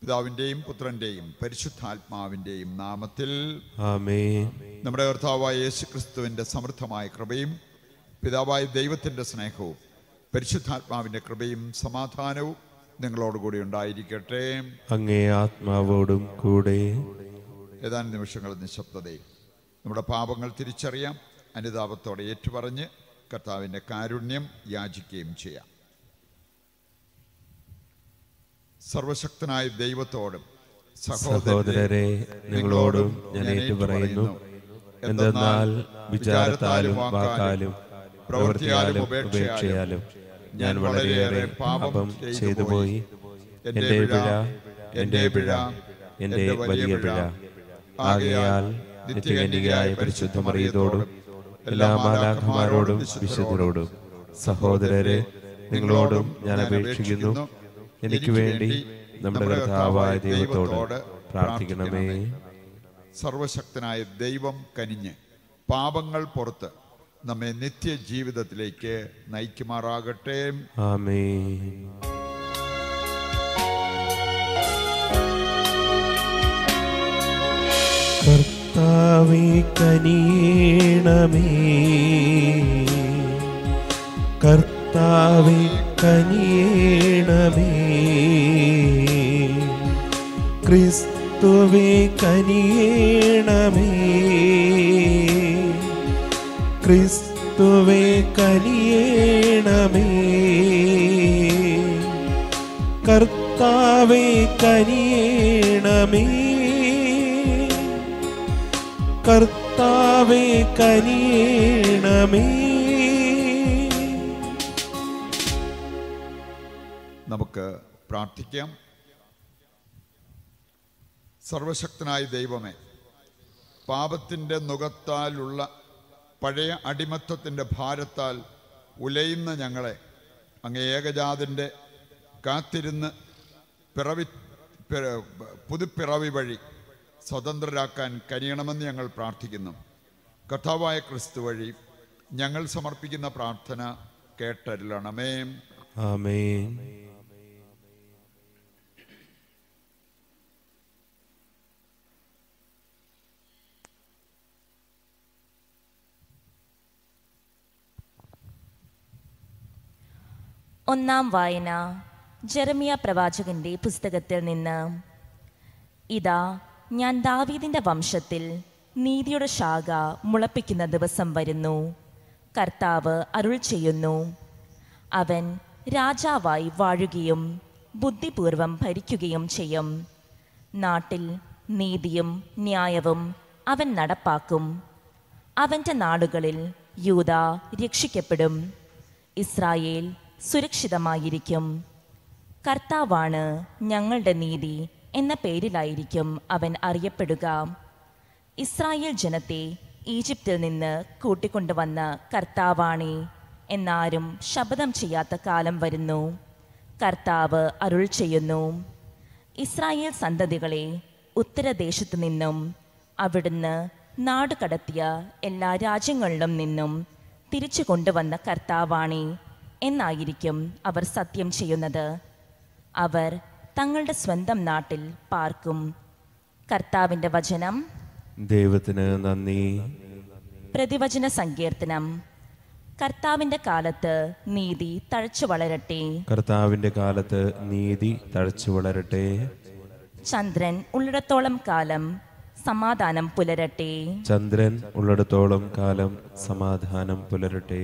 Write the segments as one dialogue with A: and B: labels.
A: പിതാവിൻ്റെയും പുത്രൻ്റെയും പരിശുദ്ധാത്മാവിൻ്റെയും നാമത്തിൽ
B: ആമേൻ.
A: നമ്മുടെ കർത്താവായ യേശുക്രിസ്തുവിൻ്റെ സമൃദ്ധമായ കൃപയും പിതാവായ ദൈവത്തിൻ്റെ സ്നേഹവും പരിശുദ്ധാത്മാവിൻ്റെ കൃപയും സമാധാനവും നിങ്ങളോടുകൂടി ഉണ്ടായിരിക്കട്ടെ.
B: അങ്ങേ ആത്മാവോടും കൂടെ.
A: ഏതാനും നിമിഷങ്ങൾ നിശബ്ദതയും നമ്മുടെ പാപങ്ങൾ തിരിച്ചറിയാം, അനുതാപത്തോടെ ഏറ്റുപറഞ്ഞ് കർത്താവിൻ്റെ കാരുണ്യം യാചിക്കുകയും ചെയ്യാം. സർവശക്തനായ ദൈവത്തോടും
B: സഹോദരരെ നിങ്ങളോടും ഞാൻ ഏറ്റുപറയുന്നു, എന്തെന്നാൽ വിചാരത്താലും വാക്കാലും പ്രവൃത്തിയാലും ഉപേക്ഷയാലും ഞാൻ വളരെയേറെ പാപം ചെയ്തുപോയി. എൻ്റെ പിഴ എൻ്റെ വലിയ പിഴ. ആകയാൽ നിത്യകന്യകയായ പരിശുദ്ധ മറിയത്തോടും എല്ലാ മാലാഖമാരോടും വിശുദ്ധരോടും സഹോദരരെ നിങ്ങളോടും ഞാൻ അപേക്ഷിക്കുന്നു, എനിക്ക് വേണ്ടി നമ്മുടെ കർത്താവായ ദൈവത്തോട് പ്രാർത്ഥിക്കണമേ.
A: സർവശക്തനായ ദൈവം കനിഞ്ഞ് പാപങ്ങൾ പുറത്ത് നമ്മെ നിത്യജീവിതത്തിലേക്ക് നയിക്കുമാറാകട്ടെ.
B: ആമേൻ. കർത്താവേ കനിയണമേ, കർത്താവേ കനിയണമേ, ക്രിസ്തുവേ കനിയണമേ, ക്രിസ്തുവേ കനിയണമേ, കർത്താവേ കനിയണമേ, കർത്താവേ കനിയണമേ.
A: നമുക്ക് പ്രാർത്ഥിക്കാം. സർവശക്തനായ ദൈവമേ, പാപത്തിൻ്റെ നുകത്താലുള്ള പഴയ അടിമത്വത്തിൻ്റെ ഭാരത്താൽ ഉലയുന്ന ഞങ്ങളെ അങ്ങ് ഏകജാതൻ്റെ കാത്തിരുന്ന് പുതുപ്പിറവി വഴി സ്വതന്ത്രരാക്കാൻ കനിയണമെന്ന് ഞങ്ങൾ പ്രാർത്ഥിക്കുന്നു. കർത്താവായ ക്രിസ്തു വഴി ഞങ്ങൾ സമർപ്പിക്കുന്ന പ്രാർത്ഥന കേട്ടരുളണമേ.
B: ആമേൻ.
C: ഒന്നാം വായന ജെറമിയ പ്രവാചകന്റെ പുസ്തകത്തിൽ നിന്ന്. ഇതാ, ഞാൻ ദാവീദിന്റെ വംശത്തിൽ നീതിയുടെ ശാഖ മുളപ്പിക്കുന്ന ദിവസം വരുന്നു. കർത്താവ് അരുൾ ചെയ്യുന്നു, അവൻ രാജാവായി വാഴുകയും ബുദ്ധിപൂർവം ഭരിക്കുകയും ചെയ്യും. നാട്ടിൽ നീതിയും ന്യായവും അവൻ നടപ്പാക്കും. അവൻ്റെ നാടുകളിൽ യൂദ രക്ഷിക്കപ്പെടും, ഇസ്രായേൽ സുരക്ഷിതമായിരിക്കും. കർത്താവാണ് ഞങ്ങളുടെ നീതി എന്ന പേരിലായിരിക്കും അവൻ അറിയപ്പെടുക. ഇസ്രായേൽ ജനത്തെ ഈജിപ്തിൽ നിന്ന് കൂട്ടിക്കൊണ്ടുവന്ന കർത്താവാണേ എന്നാരും ശപഥം ചെയ്യാത്ത കാലം വരുന്നു. കർത്താവ് അരുൾ ചെയ്യുന്നു, ഇസ്രായേൽ സന്തതികളെ ഉത്തരദേശത്തു നിന്നും അവിടുന്ന് നാടുകടത്തിയ എല്ലാ രാജ്യങ്ങളിലും നിന്നും തിരിച്ചു കൊണ്ടുവന്ന കർത്താവാണേ എന്നായിരിക്കും അവർ സത്യം ചെയ്യുന്നത്. അവർ തങ്ങളുടെ സ്വന്തം നാട്ടിൽ പാർക്കും. കർത്താവിൻ്റെ വചനം.
B: ദൈവത്തിന് നന്ദി.
C: പ്രതിവചന സങ്കീർത്തനം. കർത്താവിൻ്റെ കാലത്ത് നീതി തഴച്ചു വളരട്ടെ.
B: കർത്താവിന്റെ കാലത്ത് നീതി തഴച്ചു വളരട്ടെ.
C: ചന്ദ്രൻ ഉള്ളിടത്തോളം കാലം സമാധാനം പുലരട്ടെ.
B: ചന്ദ്രൻ ഉള്ളിടത്തോളം കാലം സമാധാനം പുലരട്ടെ.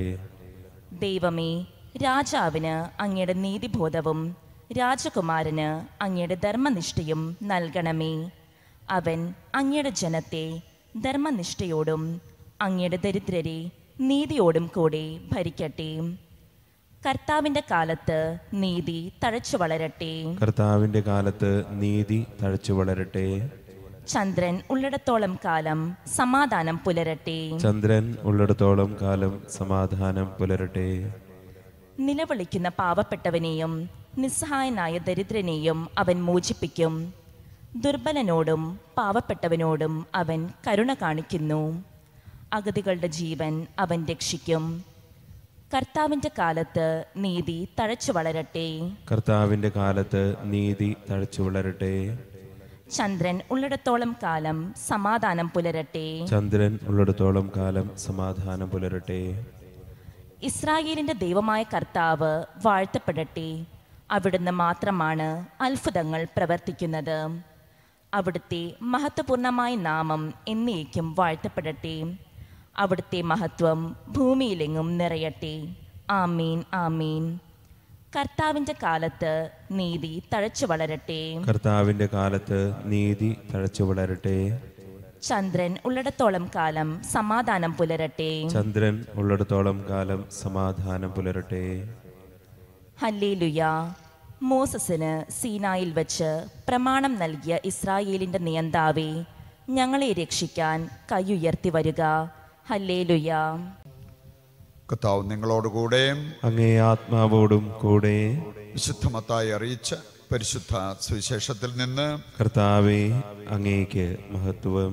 C: ദൈവമേ, രാജാവിന് അങ്ങയുടെ നീതിബോധവും രാജകുമാരന് അങ്ങയുടെ ധർമ്മനിഷ്ഠയും നൽകണമേ. അവൻ അങ്ങയുടെ ജനത്തെ ധർമ്മനിഷ്ഠയോടും അങ്ങയുടെ ദരിദ്രരെ നീതിയോടും കൂടെ ഭരിക്കട്ടെ. കർത്താവിൻ്റെ കാലത്ത് നീതി തഴച്ചു വളരട്ടെ.
B: കർത്താവിന്റെ കാലത്ത് നീതി തഴച്ചു വളരട്ടെ.
C: ചന്ദ്രൻ ഉള്ളിടത്തോളം കാലം സമാധാനം പുലരട്ടെ.
B: ചന്ദ്രൻ ഉള്ളിടത്തോളം കാലം സമാധാനം പുലരട്ടെ.
C: നിലവിളിക്കുന്ന പാവപ്പെട്ടവനെയും നിസ്സഹായനായ ദരിദ്രനെയും അവൻ മോചിപ്പിക്കും. ദുർബലനോടും പാവപ്പെട്ടവനോടും അവൻ കരുണ കാണിക്കുന്നു. അഗതികളുടെ ജീവൻ അവൻ രക്ഷിക്കും. കർത്താവിൻ്റെ കാലത്ത് നീതി തഴച്ചു വളരട്ടെ.
B: കർത്താവിന്റെ കാലത്ത് നീതി തഴച്ചു വളരട്ടെ.
C: ചന്ദ്രൻ ഉള്ളിടത്തോളം കാലം സമാധാനം പുലരട്ടെ.
B: ചന്ദ്രൻ ഉള്ളിടത്തോളം കാലം സമാധാനം പുലരട്ടെ.
C: ഇസ്രായേലിന്റെ ദൈവമായ കർത്താവ് വാഴ്ത്തപ്പെടട്ടെ. അവിടുന്ന് മാത്രമാണ് അത്ഭുതങ്ങൾ പ്രവർത്തിക്കുന്നത്. അവിടുത്തെ മഹത്വപൂർണമായ നാമം എന്നേക്കും വാഴ്ത്തപ്പെടട്ടെ. അവിടുത്തെ മഹത്വം ഭൂമിയിലെങ്ങും നിറയട്ടെ. ആമീൻ ആമീൻ. കർത്താവിൻ്റെ കാലത്ത് നീതി തഴച്ചു വളരട്ടെ.
B: കർത്താവിന്റെ കാലത്ത് നീതി തഴച്ചു വളരട്ടെ.
C: ചന്ദ്രൻ ഉള്ളിടത്തോളം കാലം സമാധാനം പുലരട്ടെ.
B: ചന്ദ്രൻ ഉള്ളിടത്തോളം കാലം സമാധാനം പുലരട്ടെ.
C: ഹല്ലേലൂയ. മോസസിന് സീനായിൽ വച്ച് പ്രമാണം നൽകിയ ഇസ്രായേലിന്റെ നിയന്താവേ, ഞങ്ങളെ രക്ഷിക്കാൻ കൈയുയർത്തി വരിക. ഹല്ലേലൂയ.
A: കർത്താവ് നിങ്ങളോടുകൂടെ
B: അങ്ങേ ആത്മാവോടും കൂടെ.
A: വിശുദ്ധ മത്തായി അറിയിച്ച പരിശുദ്ധ സുവിശേഷത്തിൽ നിന്ന്.
B: കർത്താവേ, അങ്ങേക്ക് മഹത്വം.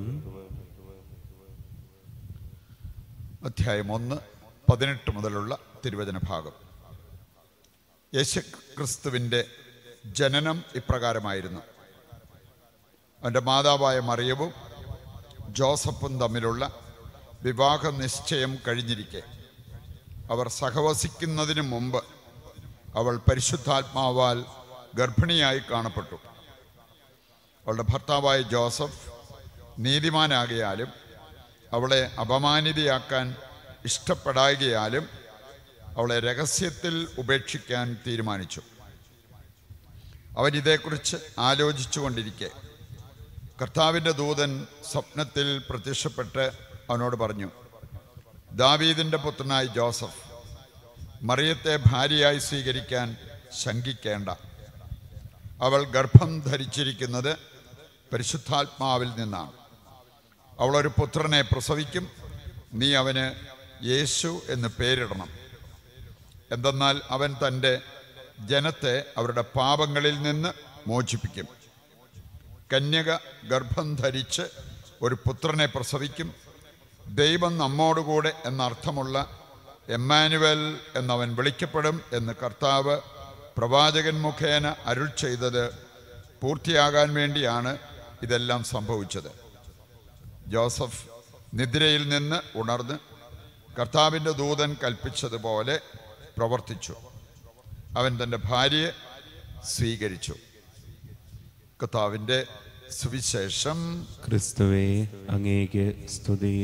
A: അധ്യായം 1:18 മുതലുള്ള തിരുവചന ഭാഗം. യേശുക്രിസ്തുവിൻ്റെ ജനനം ഇപ്രകാരമായിരുന്നു. അവൻ്റെ മാതാവായ മറിയവും ജോസഫും തമ്മിലുള്ള വിവാഹ നിശ്ചയം കഴിഞ്ഞിരിക്കെ അവർ സഹവസിക്കുന്നതിന് മുമ്പ് അവൾ പരിശുദ്ധാത്മാവാൽ ഗർഭിണിയായി കാണപ്പെട്ടു. അവളുടെ ഭർത്താവായ ജോസഫ് നീതിമാനാകിയാലും അവളെ അപമാനിതയാക്കാൻ ഇഷ്ടപ്പെടാകിയാലും അവളെ രഹസ്യത്തിൽ ഉപേക്ഷിക്കാൻ തീരുമാനിച്ചു. അവൻ ഇതേക്കുറിച്ച് ആലോചിച്ചു കൊണ്ടിരിക്കെ കർത്താവിൻ്റെ ദൂതൻ സ്വപ്നത്തിൽ പ്രത്യക്ഷപ്പെട്ട് അവനോട് പറഞ്ഞു, ദാവീദിൻ്റെ പുത്രനായ ജോസഫ്, മറിയത്തെ ഭാര്യയായി സ്വീകരിക്കാൻ ശങ്കിക്കേണ്ട. അവൾ ഗർഭം ധരിച്ചിരിക്കുന്നത് പരിശുദ്ധാത്മാവിൽ നിന്നാണ്. അവളൊരു പുത്രനെ പ്രസവിക്കും. നീ അവന് യേശു എന്ന് പേരിടണം. എന്തെന്നാൽ അവൻ തൻ്റെ ജനത്തെ അവരുടെ പാപങ്ങളിൽ നിന്ന് മോചിപ്പിക്കും. കന്യക ഗർഭം ധരിച്ച് ഒരു പുത്രനെ പ്രസവിക്കും. ദൈവം നമ്മോടുകൂടെ എന്നർത്ഥമുള്ള എമ്മാനുവൽ എന്നവൻ വിളിക്കപ്പെടും എന്ന് കർത്താവ് പ്രവാചകൻ മുഖേന അരുൾ ചെയ്തത് പൂർത്തിയാകാൻ വേണ്ടിയാണ് ഇതെല്ലാം സംഭവിച്ചത്. ജോസഫ് നിദ്രയിൽ നിന്ന് ഉണർന്ന് കർത്താവിൻ്റെ ദൂതൻ കൽപ്പിച്ചതുപോലെ പ്രവർത്തിച്ചു. അവൻ തൻ്റെ ഭാര്യയെ സ്വീകരിച്ചു. കർത്താവിൻ്റെ സുവിശേഷം.
B: ക്രിസ്തുവേ, അങ്ങേക്ക് സ്തുതി.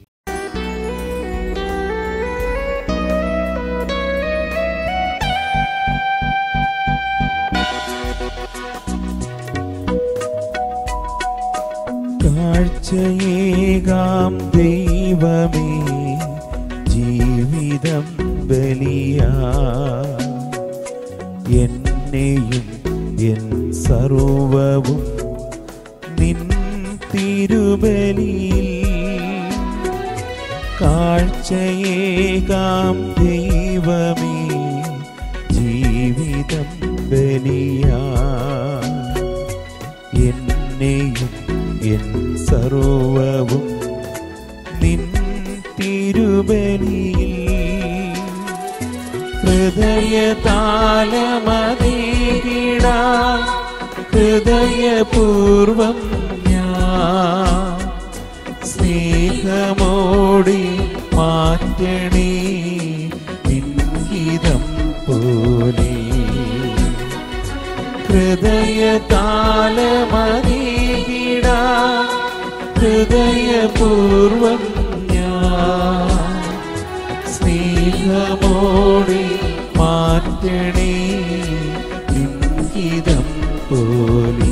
B: കാഴ്ചയേകാം ദൈവമേ, ജീവിതം ബലിയാ. എന്നെയും എൻ സർവവും നിൻ തിരുബലിയിൽ. കാഴ്ചയേകാം ദൈവമേ, ജീവിതം ബലിയാ. എന്നെയും എൻ സർവവും നിൻ തിരുബലിയിൽ. ഹൃദയതാലമതീകിടാൻ ഹൃദയപൂർവം ഞാൻ സ്നേഹമോടി മാറ്റണേ നിൻഹിതം പോലെ. ഹൃദയതാലമതീകിടാൻ ഹൃദയപൂർവം ഞാൻ സ്നേഹമോടി മാറ്റണേ നിൻഹിതം പോലെ.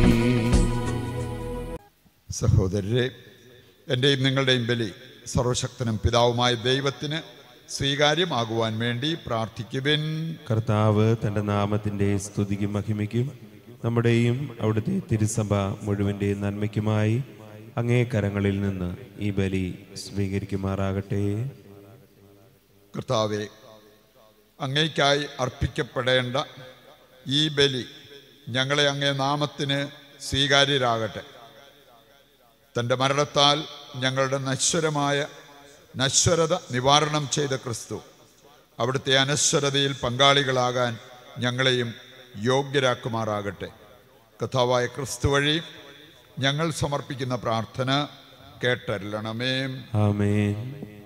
A: സഹോദരരെ, എൻ്റെയും നിങ്ങളുടെയും ബലി സർവശക്തനും പിതാവുമായ ദൈവത്തിന് സ്വീകാര്യമാകുവാൻ വേണ്ടി പ്രാർത്ഥിക്കുവിൻ.
B: കർത്താവ് തൻ്റെ നാമത്തിൻ്റെ സ്തുതിക്കും മഹിമയ്ക്കും നമ്മുടെയും അവിടുത്തെ തിരുസഭ മുഴുവൻ്റെ നന്മയ്ക്കുമായി അങ്ങേ കരങ്ങളിൽ നിന്ന് ഈ ബലി സ്വീകരിക്കുമാറാകട്ടെ.
A: കർത്താവെ, അങ്ങേയ്ക്കായി അർപ്പിക്കപ്പെടേണ്ട ഈ ബലി ഞങ്ങളെ അങ്ങേ നാമത്തിന് സ്വീകാര്യരാകട്ടെ. തൻ്റെ മരണത്താൽ ഞങ്ങളുടെ നശ്വരത നിവാരണം ചെയ്ത ക്രിസ്തു അവിടുത്തെ അനശ്വരതയിൽ പങ്കാളികളാകാൻ ഞങ്ങളെയും യോഗ്യരാക്കുമാറാകട്ടെ. കർത്താവായ ക്രിസ്തു വഴി ഞങ്ങൾ സമർപ്പിക്കുന്ന പ്രാർത്ഥന കേട്ടരുളണമേ.
B: ആമേൻ.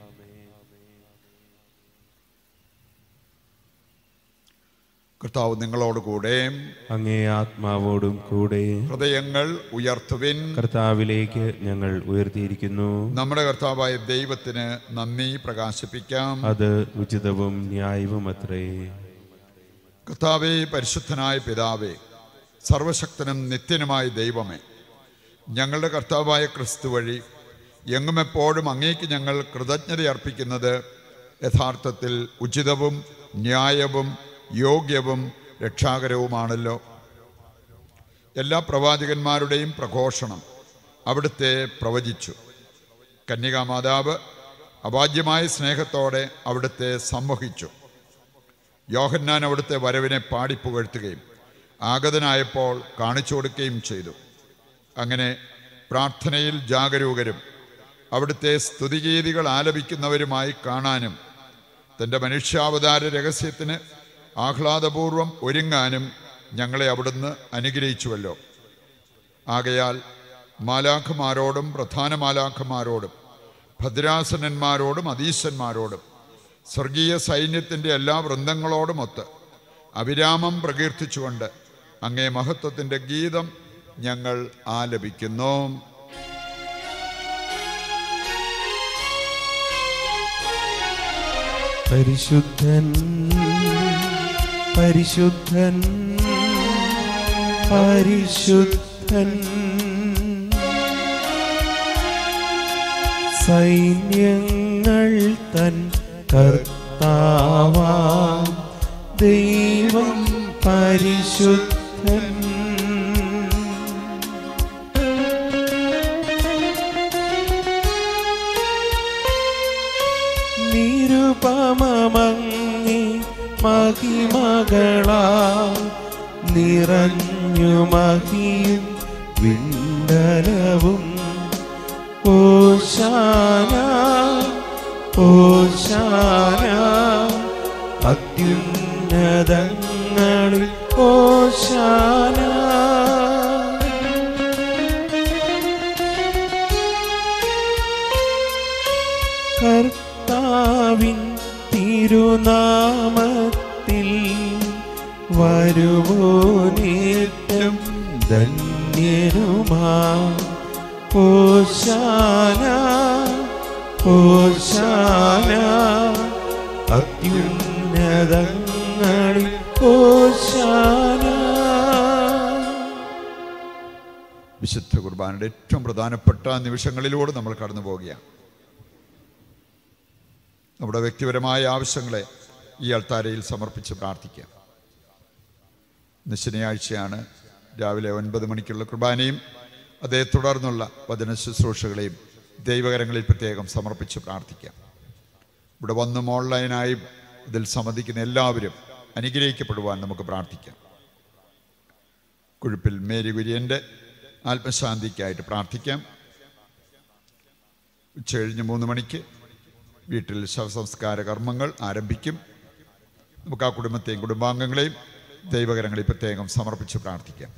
A: കർത്താവ് നിങ്ങളോട് കൂടെ,
B: അങ്ങേ ആത്മാവോടും കൂടെ.
A: ഹൃദയങ്ങൾ ഉയർത്തുവിൻ.
B: കർത്താവിലേക്ക് ഞങ്ങൾ ഉയർത്തിയിരിക്കുന്നു.
A: നമ്മുടെ കർത്താവായ ദൈവത്തിന് നന്ദി പ്രകാശിപ്പിക്കാം.
B: അത് ഉചിതവും ന്യായവും അത്രേ.
A: കർത്താവേ, പരിശുദ്ധനായ പിതാവേ, സർവശക്തനും നിത്യനുമായ ദൈവമേ, ഞങ്ങളുടെ കർത്താവായ ക്രിസ്തു വഴി എങ്ങും എപ്പോഴും അങ്ങേക്ക് ഞങ്ങൾ കൃതജ്ഞത അർപ്പിക്കുന്നത് യഥാർത്ഥത്തിൽ ഉചിതവും ന്യായവും യോഗ്യവും രക്ഷാകരവുമാണല്ലോ. എല്ലാ പ്രവാചകന്മാരുടെയും പ്രഘോഷണം അവിടുത്തെ പ്രവചിച്ചു. കന്യകാമാതാവ് അവാജ്യമായ സ്നേഹത്തോടെ അവിടുത്തെ സംവഹിച്ചു. യോഹന്നാൻ അവിടുത്തെ വരവിനെ പാടിപ്പുകഴ്ത്തുകയും ആഗതനായപ്പോൾ കാണിച്ചു കൊടുക്കുകയും ചെയ്തു. അങ്ങനെ പ്രാർത്ഥനയിൽ ജാഗരൂകരും അവിടുത്തെ സ്തുതിഗീതികൾ ആലപിക്കുന്നവരുമായി കാണാനും തൻ്റെ മനുഷ്യാവതാര രഹസ്യത്തിന് ആഹ്ലാദപൂർവം ഒരുങ്ങാനും ഞങ്ങളെ അവിടുന്ന് അനുഗ്രഹിച്ചുവല്ലോ. ആകയാൽ മാലാഖമാരോടും പ്രധാന മാലാഖമാരോടും ഭദ്രാസനന്മാരോടും അധീശന്മാരോടും സ്വർഗീയ സൈന്യത്തിൻ്റെ എല്ലാ വൃന്ദങ്ങളോടുമൊത്ത് അവിരാമം പ്രകീർത്തിച്ചുകൊണ്ട് അങ്ങേ മഹത്വത്തിൻ്റെ ഗീതം ഞങ്ങൾ ആലപിക്കുന്നു.
B: പരിശുദ്ധൻ പരിശുദ്ധൻ പരിശുദ്ധൻ, സൈന്യങ്ങൾ തൻ കർത്താവാം ദൈവം പരിശുദ്ധൻ. നിരുപമങ്ങി മഹിമകളാ നിറഞ്ഞു മഹിയും വിണ്ടലവും. ഓശാന ഓശാന അത്യുന്നതങ്ങളിൽ ഓശാന. കർത്താവിൻ തിരുനാമത്തിൽ വരുവോനേറ്റം ധന്യനുമാ. ഓശാന ഓശാന അത്യുന്നതങ്ങളിൽ ഓശാന.
A: വിശുദ്ധ കുർബാനയുടെ ഏറ്റവും പ്രധാനപ്പെട്ട നിമിഷങ്ങളിലൂടെ നമ്മൾ കടന്നു പോവുകയാണ്. നമ്മുടെ വ്യക്തിപരമായ ആവശ്യങ്ങളെ ഈ അൾത്താരയിൽ സമർപ്പിച്ച് പ്രാർത്ഥിക്കാം. ഇന്ന് ശനിയാഴ്ചയാണ്. രാവിലെ 9 മണിക്കുള്ള കുർബാനയും അതേ തുടർന്നുള്ള വചന ശുശ്രൂഷകളെയും ദൈവകരങ്ങളിൽ പ്രത്യേകം സമർപ്പിച്ച് പ്രാർത്ഥിക്കാം. ഇവിടെ വന്നും ഓൺലൈനായി ഇതിൽ സംബന്ധിക്കുന്ന എല്ലാവരും അനുഗ്രഹിക്കപ്പെടുവാൻ നമുക്ക് പ്രാർത്ഥിക്കാം. കുഴുപ്പിൽ മേരി കുര്യൻ്റെ ആത്മശാന്തിക്കായിട്ട് പ്രാർത്ഥിക്കാം. ഉച്ചകഴിഞ്ഞ് 3 മണിക്ക് വീട്ടിൽ ശവസംസ്കാര കർമ്മങ്ങൾ ആരംഭിക്കും. നമുക്ക് ആ കുടുംബത്തെയും കുടുംബാംഗങ്ങളെയും ദൈവകരങ്ങളിൽ പ്രത്യേകം സമർപ്പിച്ച് പ്രാർത്ഥിക്കാം.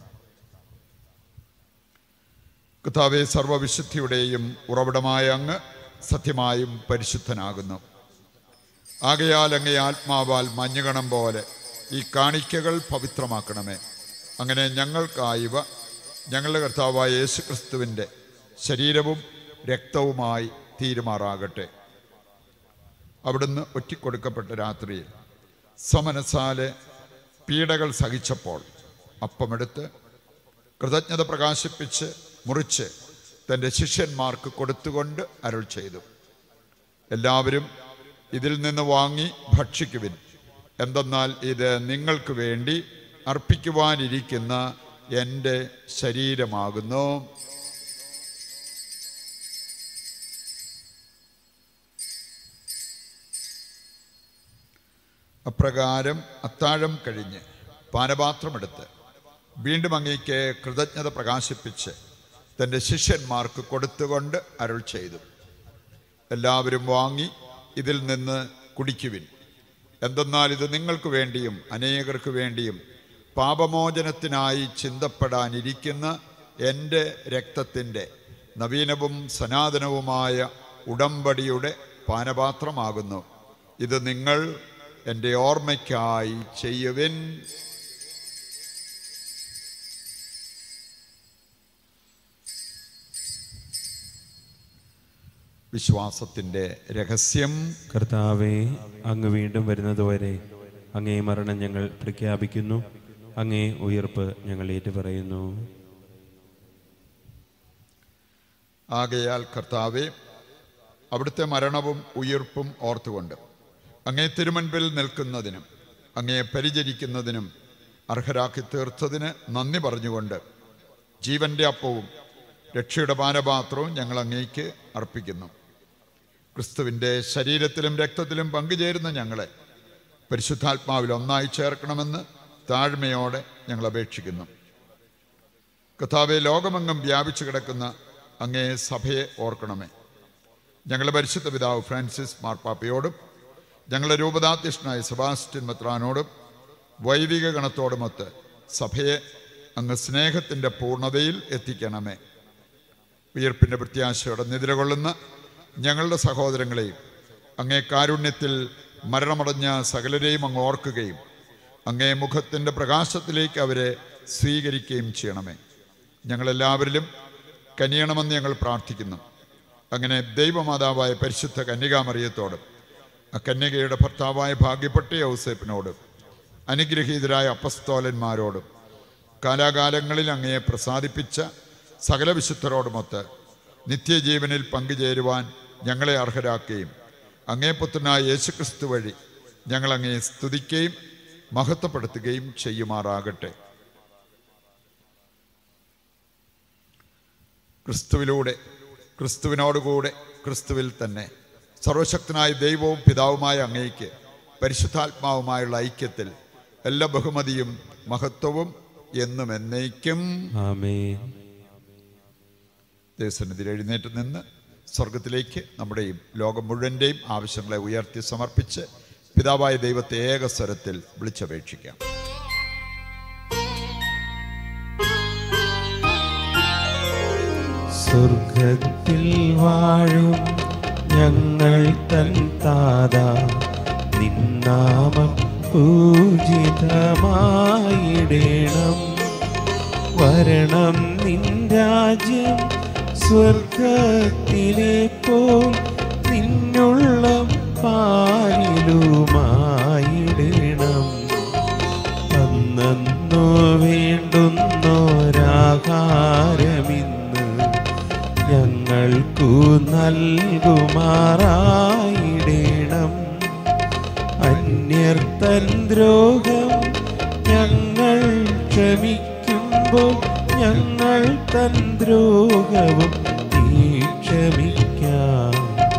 A: കർത്താവേ, സർവവിശുദ്ധിയുടെയും ഉറവിടമായ അങ്ങ് സത്യമായും പരിശുദ്ധനാകുന്നു. ആകയാൽ അങ്ങേ ആത്മാവാൽ മഞ്ഞുകണം പോലെ ഈ കാണിക്കകൾ പവിത്രമാക്കണമേ. അങ്ങനെ ഞങ്ങൾക്കായവ ഞങ്ങളുടെ കർത്താവായ യേശുക്രിസ്തുവിൻ്റെ ശരീരവും രക്തവുമായി തീരുമാറാകട്ടെ. അവിടുന്ന് ഒറ്റിക്കൊടുക്കപ്പെട്ട രാത്രിയിൽ സമനസാലെ പീഡകൾ സഹിച്ചപ്പോൾ അപ്പമെടുത്ത് കൃതജ്ഞത പ്രകാശിപ്പിച്ച് മുറിച്ച് തൻ്റെ ശിഷ്യന്മാർക്ക് കൊടുത്തുകൊണ്ട് അരുൾ ചെയ്തു, എല്ലാവരും ഇതിൽ നിന്ന് വാങ്ങി ഭക്ഷിക്കുവിൻ. എന്തെന്നാൽ ഇത് നിങ്ങൾക്ക് വേണ്ടി അർപ്പിക്കുവാനിരിക്കുന്ന എൻ്റെ ശരീരമാകുന്നു. അപ്രകാരം അത്താഴം കഴിഞ്ഞ് പാനപാത്രമെടുത്ത് വീണ്ടും അങ്ങേക്ക് കൃതജ്ഞത പ്രകാശിപ്പിച്ച് തൻ്റെ ശിഷ്യന്മാർക്ക് കൊടുത്തുകൊണ്ട് അരുൾ ചെയ്തു, എല്ലാവരും വാങ്ങി ഇതിൽ നിന്ന് കുടിക്കുവിൻ. എന്തെന്നാൽ ഇത് നിങ്ങൾക്ക് വേണ്ടിയും അനേകർക്ക് വേണ്ടിയും പാപമോചനത്തിനായി ചിന്തപ്പെടാനിരിക്കുന്ന എൻ്റെ രക്തത്തിൻ്റെ നവീനവും സനാതനവുമായ ഉടമ്പടിയുടെ പാനപാത്രമാകുന്നു. ഇത് നിങ്ങൾ എൻ്റെ ഓർമ്മയ്ക്കായി ചെയ്യുവിൻ. വിശ്വാസത്തിൻ്റെ രഹസ്യം.
B: കർത്താവേ, അങ്ങ് വീണ്ടും വരുന്നതുവരെ അങ്ങേ മരണം ഞങ്ങൾ പ്രഖ്യാപിക്കുന്നു, അങ്ങേ ഉയർപ്പ് ഞങ്ങൾ ഏറ്റുപറയുന്നു.
A: ആകയാൽ കർത്താവേ, അവിടുത്തെ മരണവും ഉയിർപ്പും ഓർത്തുകൊണ്ട് അങ്ങേ തിരുമുൻപിൽ നിൽക്കുന്നതിനും അങ്ങേ പരിചരിക്കുന്നതിനും അർഹരാക്കി തീർത്തതിന് നന്ദി പറഞ്ഞുകൊണ്ട് ജീവൻ്റെ അപ്പവും രക്ഷയുടെ പാനപാത്രവും ഞങ്ങൾ അങ്ങേക്ക് അർപ്പിക്കുന്നു. ക്രിസ്തുവിൻ്റെ ശരീരത്തിലും രക്തത്തിലും പങ്കുചേരുന്ന ഞങ്ങളെ പരിശുദ്ധാത്മാവിൽ ഒന്നായി ചേർക്കണമെന്ന് താഴ്മയോടെ ഞങ്ങൾ അപേക്ഷിക്കുന്നു. കർത്താവേ, ലോകമെങ്ങും വ്യാപിച്ചു കിടക്കുന്ന അങ്ങേ സഭയെ ഓർക്കണമേ. ഞങ്ങളുടെ പരിശുദ്ധ പിതാവ് ഫ്രാൻസിസ് മാർപ്പാപ്പയോടും ഞങ്ങളുടെ രൂപതാധ്യക്ഷനായ സെബാസ്റ്റ്യൻ മെത്രാനോടും വൈദിക ഗണത്തോടുമൊത്ത് സഭയെ അങ്ങ് സ്നേഹത്തിൻ്റെ പൂർണ്ണതയിൽ എത്തിക്കണമേ. ഉയർപ്പിൻ്റെ പ്രത്യാശയോടെ നിദ്രകൊള്ളുന്ന ഞങ്ങളുടെ സഹോദരങ്ങളെയും അങ്ങേ കാരുണ്യത്തിൽ മരണമടഞ്ഞ സകലരെയും അങ്ങ് ഓർക്കുകയും അങ്ങേ മുഖത്തിൻ്റെ പ്രകാശത്തിലേക്ക് അവരെ സ്വീകരിക്കുകയും ചെയ്യണമേ. ഞങ്ങളെല്ലാവരിലും കനിയണമെന്ന് ഞങ്ങൾ പ്രാർത്ഥിക്കുന്നു. അങ്ങനെ ദൈവമാതാവായ പരിശുദ്ധ കന്യകാമറിയത്തോടും ആ കന്യകയുടെ ഭർത്താവായ ഭാഗ്യപ്പെട്ട യൗസേപ്പിനോടും അനുഗ്രഹീതരായ അപ്പസ്തോലന്മാരോടും കാലാകാലങ്ങളിൽ അങ്ങയെ പ്രസാദിപ്പിച്ച സകല വിശുദ്ധരോടുമൊത്ത് നിത്യജീവനിൽ പങ്കുചേരുവാൻ ഞങ്ങളെ അർഹരാക്കുകയും അങ്ങേ പുത്രനായ യേശുക്രിസ്തു വഴി ഞങ്ങൾ അങ്ങയെ സ്തുതിക്കുകയും മഹത്വപ്പെടുത്തുകയും ചെയ്യുമാറാകട്ടെ. ക്രിസ്തുവിലൂടെ, ക്രിസ്തുവിനോടുകൂടെ, ക്രിസ്തുവിൽ തന്നെ സർവശക്തനായ ദൈവവും പിതാവുമായ അങ്ങേക്ക് പരിശുദ്ധാത്മാവുമായുള്ള ഐക്യത്തിൽ എല്ലാ ബഹുമതിയും മഹത്വവും എന്നും എന്നേക്കും
B: ആമേൻ.
A: ദൈവസന്നിധിയിൽ എഴുന്നേറ്റ് നിന്ന് സ്വർഗത്തിലേക്ക് നമ്മുടെയും ലോകം മുഴുവൻ്റെയും ആവശ്യങ്ങളെ ഉയർത്തി സമർപ്പിച്ച് പിതാവായ ദൈവത്തെ ഏകസ്വരത്തിൽ വിളിച്ചപേക്ഷിക്കാം.
B: സ്വർഗത്തിൽ വാഴും ഞങ്ങൾ തൻ താതാ, നിന്നാമം പൂജിതമായിടേണം. വരണം നിൻ രാജ്യം, സ്വർഗത്തിലെ പോൽ നിന്നുള്ള പാലിലുമായിടേണം. അന്നു വേണ്ടുന്നോരാഹാരമിന്ന് ഞങ്ങൾക്കു നൽകുമാറായിടേണം. അന്യർത്തൻ ദ്രോഹം ഞങ്ങൾ ക്ഷമിക്കുമ്പോൾ ഞങ്ങൾ തൻ ദ്രോഹവും നീ ക്ഷമിക്കാം.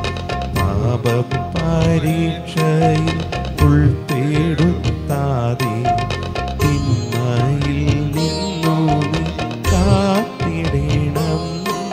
B: പാപപരീക്ഷയിൽ ഉൾപ്പെടുത്താതെ തിന്മയിൽ നിന്നു കാത്തിടേണം.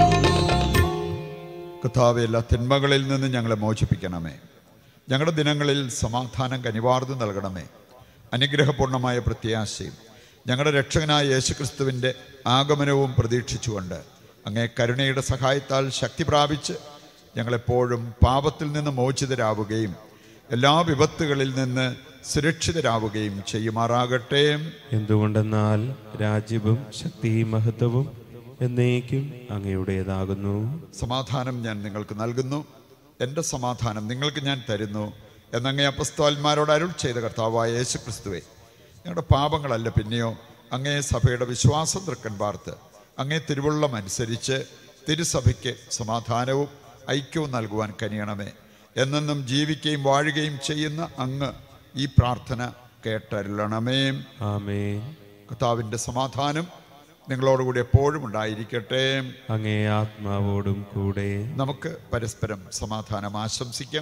A: കർത്താവേ, എല്ലാ തിന്മകളിൽ നിന്ന് ഞങ്ങളെ മോചിപ്പിക്കണമേ. ഞങ്ങളുടെ ദിനങ്ങളിൽ സമാധാനം കനിവാർന്നു നൽകണമേ. അനുഗ്രഹപൂർണമായ പ്രത്യാശയും ഞങ്ങളുടെ രക്ഷകനായ യേശുക്രിസ്തുവിൻ്റെ ആഗമനവും പ്രതീക്ഷിച്ചുകൊണ്ട് അങ്ങേ കരുണയുടെ സഹായത്താൽ ശക്തി പ്രാപിച്ച് ഞങ്ങളെപ്പോഴും പാപത്തിൽ നിന്ന് മോചിതരാവുകയും എല്ലാ വിപത്തുകളിൽ നിന്ന് സുരക്ഷിതരാവുകയും ചെയ്യുമാറാകട്ടെ.
B: എന്തുകൊണ്ടെന്നാൽ രാജ്യവും ശക്തിയും മഹത്വവും എന്നേക്കും അങ്ങയുടേതാകുന്നു.
A: സമാധാനം ഞാൻ നിങ്ങൾക്ക് നൽകുന്നു, എൻ്റെ സമാധാനം നിങ്ങൾക്ക് ഞാൻ തരുന്നു എന്നങ്ങേ അപ്പസ്തോലന്മാരോട് അരുൾ ചെയ്ത കർത്താവായ യേശുക്രിസ്തുവേ, ഞങ്ങളുടെ പാപങ്ങളല്ല പിന്നെയോ അങ്ങേ സഭയുടെ വിശ്വാസം തൃക്കൻ പാർത്ത് അങ്ങേ തിരുവുള്ളം അനുസരിച്ച് തിരുസഭയ്ക്ക് സമാധാനവും ഐക്യവും നൽകുവാൻ കനിയണമേ. എന്നെന്നും ജീവിക്കുകയും വാഴുകയും ചെയ്യുന്ന അങ്ങ് ഈ പ്രാർത്ഥന കേട്ടരുളണമേ.
B: ആമേൻ.
A: കർത്താവിൻ്റെ സമാധാനം നിങ്ങളോടുകൂടി എപ്പോഴും ഉണ്ടായിരിക്കട്ടെ.
B: അങ്ങേ ആത്മാവോടും കൂടെ.
A: നമുക്ക് പരസ്പരം സമാധാനം ആശംസിക്കാം.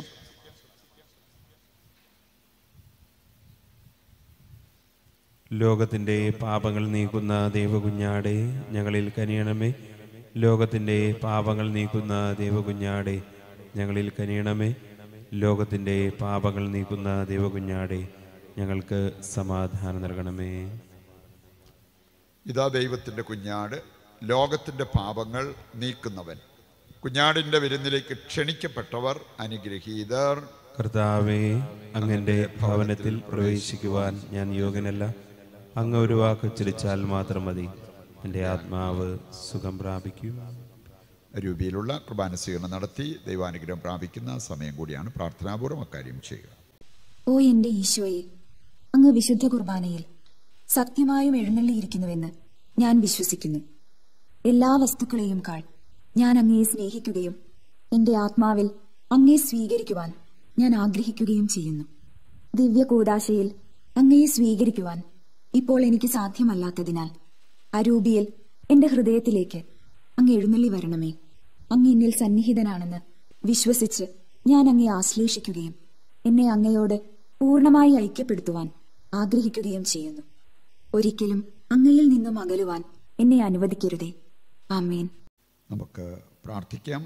B: ലോകത്തിൻ്റെ പാപങ്ങൾ നീക്കുന്ന ദൈവകുഞ്ഞാടെ ഞങ്ങളിൽ കനിയണമേ. ലോകത്തിൻ്റെ പാപങ്ങൾ നീക്കുന്ന ദൈവകുഞ്ഞാടെ ഞങ്ങളിൽ കനിയണമേ. ലോകത്തിൻ്റെ പാപങ്ങൾ നീക്കുന്ന ദൈവകുഞ്ഞാടെ ഞങ്ങൾക്ക് സമാധാനം നൽകണമേ.
A: ഇതാ ദൈവത്തിൻ്റെ കുഞ്ഞാട്, ലോകത്തിൻ്റെ പാപങ്ങൾ നീക്കുന്നവൻ. കുഞ്ഞാടിൻ്റെ വിരുന്നിലേക്ക് ക്ഷണിക്കപ്പെട്ടവർ അനുഗ്രഹീതർ.
B: കർത്താവേ, അങ്ങൻ്റെ ഭവനത്തിൽ പ്രവേശിക്കുവാൻ ഞാൻ യോഗ്യനല്ല. അങ്ങ് ഒരു വാക്ക് ഉച്ചരിച്ചാൽ മാത്രം മതി, എൻ്റെ ആത്മാവ് സുഖം പ്രാപിക്കും.
A: രൂപയിലുള്ള കുർബാന സ്വീകരണം നടത്തി ദൈവാനുഗ്രഹം പ്രാപിക്കുന്ന സമയം കൂടിയാണ്. പ്രാർത്ഥനാപൂർവ്വം അക്കാര്യം ചെയ്യുക.
D: ഓ എന്റെ ഈശോയെ, അങ്ങ് വിശുദ്ധ കുർബാനയിൽ സത്യമായും എഴുന്നള്ളിയിരിക്കുന്നുവെന്ന് ഞാൻ വിശ്വസിക്കുന്നു. എല്ലാ വസ്തുക്കളെയും കാൾ ഞാൻ അങ്ങയെ സ്നേഹിക്കുകയും എന്റെ ആത്മാവിൽ അങ്ങയെ സ്വീകരിക്കുവാൻ ഞാൻ ആഗ്രഹിക്കുകയും ചെയ്യുന്നു. ദിവ്യ കൂദാശയിൽ അങ്ങയെ സ്വീകരിക്കുവാൻ ഇപ്പോൾ എനിക്ക് സാധ്യമല്ലാത്തതിനാൽ അരൂപിയിൽ എന്റെ ഹൃദയത്തിലേക്ക് അങ്ങ് എഴുന്നള്ളി വരണമേ. അങ്ങ് എന്നിൽ സന്നിഹിതനാണെന്ന് വിശ്വസിച്ച് ഞാൻ അങ്ങയെ ആശ്ലേഷിക്കുകയും എന്നെ അങ്ങയോട് പൂർണ്ണമായി ഐക്യപ്പെടുത്തുവാൻ ആഗ്രഹിക്കുകയും ചെയ്യുന്നു. ഒരിക്കലും അങ്ങയിൽ നിന്നും അകലുവാൻ എന്നെ അനുവദിക്കരുതേ. ആമേൻ.
A: നമുക്ക് പ്രാർത്ഥിക്കാം.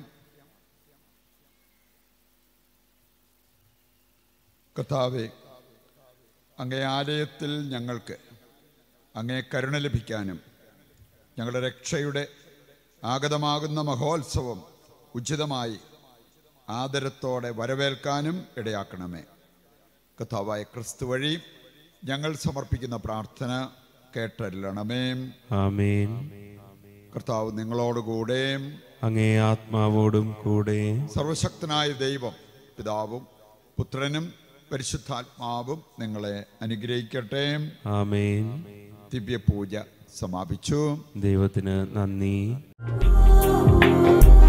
A: കർത്താവേ, അങ്ങേ ആലയത്തിൽ ഞങ്ങൾക്ക് അങ്ങേ കരുണ ലഭിക്കാനും ഞങ്ങളുടെ രക്ഷയുടെ ആഗതമാകുന്ന മഹോത്സവം ഉചിതമായി ആദരത്തോടെ വരവേൽക്കാനും ഇടയാക്കണമേ. കർത്താവായ ക്രിസ്തു വഴി ഞങ്ങൾ സമർപ്പിക്കുന്ന പ്രാർത്ഥന കേട്ടരുളണമേ.
B: ആമേൻ.
A: കർത്താവ് നിങ്ങളോടുകൂടെ
B: അങ്ങേ ആത്മാവോടും കൂടെ.
A: സർവശക്തനായ ദൈവം പിതാവും പുത്രനും പരിശുദ്ധാത്മാവും നിങ്ങളെ അനുഗ്രഹിക്കട്ടെ.
B: ആമേൻ.
A: ദിവ്യപൂജ സമാപിച്ചു.
B: ദൈവത്തിന് നന്ദി.